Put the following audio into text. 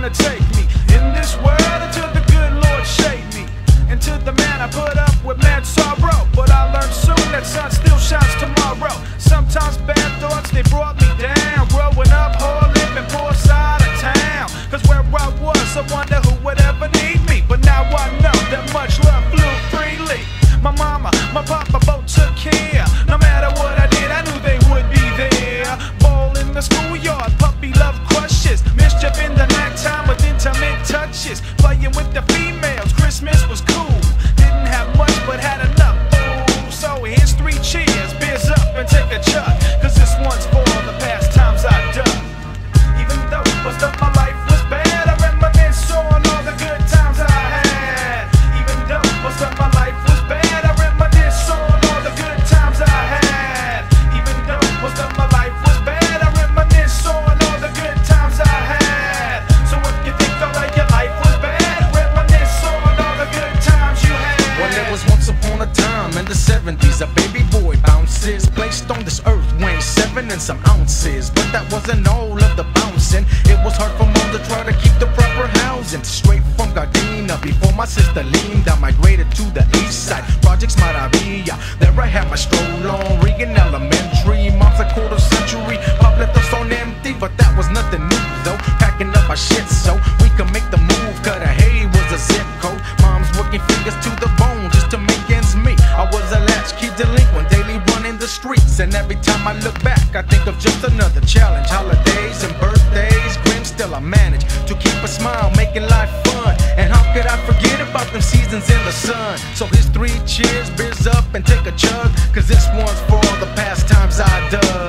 wanna take me in this world until the good Lord shade me into the man I put up with mad sorrow. But I learned soon that sun still shines tomorrow. Sometimes bad thoughts, they brought me down. Growing up, hard living, poor side of town. Cause where I was, I wonder who would ever need me. But now I know that much love flew freely. My mama, my papa both took care. No matter what I did, I knew they would be there. Ball in the schoolyard, puppy love crushes. Mischief in the nighttime with intimate touches. Playing with the females, Christmas was cool. Didn't have much but had enough. Ooh, so here's 3 cheers, beers up and take a chug. Cause this one's for all the past times I've done. Even though most of my life was bad, I reminisce on all the good times I had. Even though most of my life was bad, I reminisce on all the good times I had. Even though most of my life was bad, I reminisce on all the good times I had. So if you think all of your life was bad, reminisce on all the good times you had. Well, there was once upon a time in the 70s, a baby boy bounces, placed on this earth weighing 7 and some ounces. But that wasn't all of the bouncing. It was hard for mom to try to keep the proper housing. Straight from Gardena, before my sister Linda migrated to the east side. Projects Maravilla, there I had my stroll on Regan Elementary. Mom's a quarter century, pop left us on empty, but that was nothing new though. Packing up our shit so we could make the move, cut a hay was a zip code. Mom's working fingers to the bone just to make ends meet. I was a latchkey delinquent, daily running the streets, and every time I look back I think of just another challenge. Holidays and birthdays, grim, still I manage to keep a smile, making life fun. And how could I forget about them seasons in the sun? So here's 3 cheers, beers up and take a chug, cause this one's for all the past times I dug.